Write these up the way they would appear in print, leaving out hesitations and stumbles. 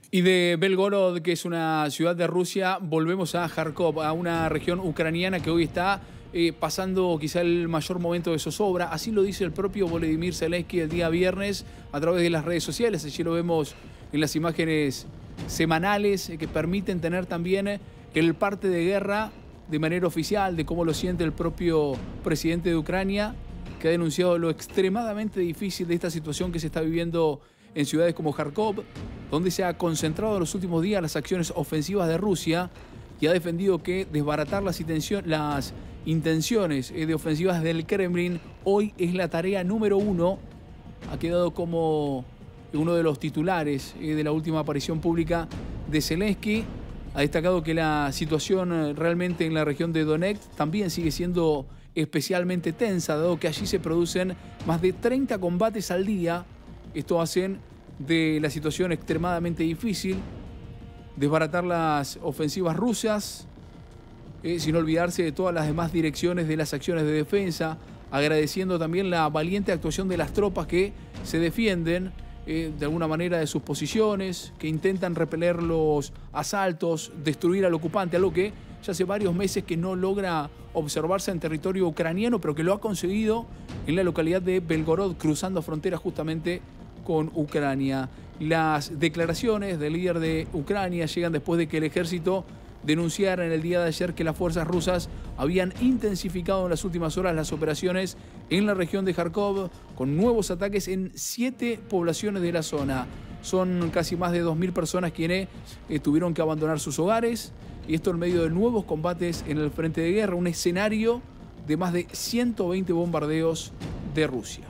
Y de Belgorod, que es una ciudad de Rusia, volvemos a Kharkov, a una región ucraniana que hoy está pasando quizá el mayor momento de zozobra. Así lo dice el propio Volodymyr Zelensky el día viernes a través de las redes sociales. Allí lo vemos en las imágenes semanales que permiten tener también el parte de guerra de manera oficial, de cómo lo siente el propio presidente de Ucrania, que ha denunciado lo extremadamente difícil de esta situación que se está viviendo en ciudades como Kharkov, donde se ha concentrado en los últimos días las acciones ofensivas de Rusia, y ha defendido que desbaratar las intenciones de ofensivas del Kremlin hoy es la tarea número uno. Ha quedado como uno de los titulares de la última aparición pública de Zelensky. Ha destacado que la situación realmente en la región de Donetsk también sigue siendo especialmente tensa, dado que allí se producen más de 30 combates al día. Esto hacen de la situación extremadamente difícil. Desbaratar las ofensivas rusas, sin olvidarse de todas las demás direcciones de las acciones de defensa, agradeciendo también la valiente actuación de las tropas que se defienden de alguna manera de sus posiciones, que intentan repeler los asaltos, destruir al ocupante, algo que ya hace varios meses que no logra observarse en territorio ucraniano, pero que lo ha conseguido en la localidad de Belgorod, cruzando frontera justamente con Ucrania. Las declaraciones del líder de Ucrania llegan después de que el ejército denunciara en el día de ayer que las fuerzas rusas habían intensificado en las últimas horas las operaciones en la región de Kharkov, con nuevos ataques en 7 poblaciones de la zona. Son casi más de 2.000 personas quienes tuvieron que abandonar sus hogares, y esto en medio de nuevos combates en el frente de guerra, un escenario de más de 120 bombardeos de Rusia.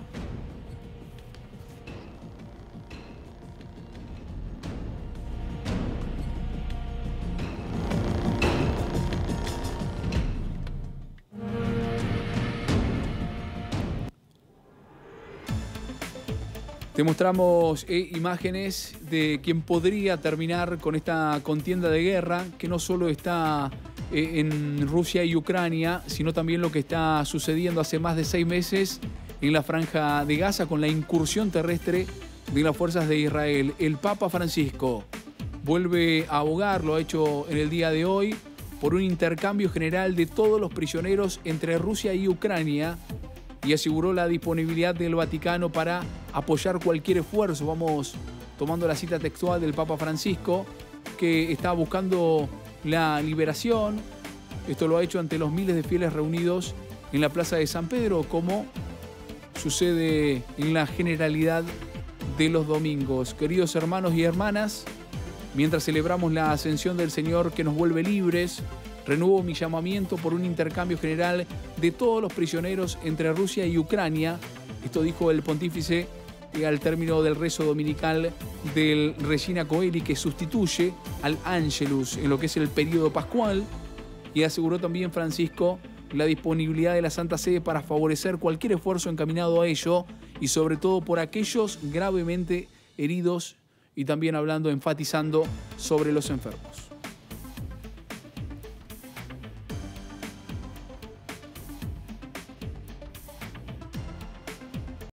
Te mostramos imágenes de quien podría terminar con esta contienda de guerra, que no solo está en Rusia y Ucrania, sino también lo que está sucediendo hace más de 6 meses en la Franja de Gaza con la incursión terrestre de las fuerzas de Israel. El Papa Francisco vuelve a abogar, lo ha hecho en el día de hoy, por un intercambio general de todos los prisioneros entre Rusia y Ucrania, y aseguró la disponibilidad del Vaticano para apoyar cualquier esfuerzo. Vamos tomando la cita textual del Papa Francisco, que está buscando la liberación. Esto lo ha hecho ante los miles de fieles reunidos en la Plaza de San Pedro, como sucede en la generalidad de los domingos. Queridos hermanos y hermanas, mientras celebramos la ascensión del Señor que nos vuelve libres, renuevo mi llamamiento por un intercambio general de todos los prisioneros entre Rusia y Ucrania. Esto dijo el pontífice al término del rezo dominical del Regina Coeli, que sustituye al Angelus en lo que es el período pascual, y aseguró también Francisco la disponibilidad de la Santa Sede para favorecer cualquier esfuerzo encaminado a ello, y sobre todo por aquellos gravemente heridos, y también enfatizando sobre los enfermos.